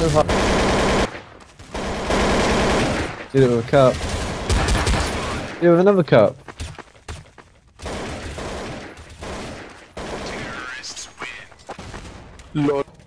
So hot. Did it with a cup. Did it with another cup. Lord.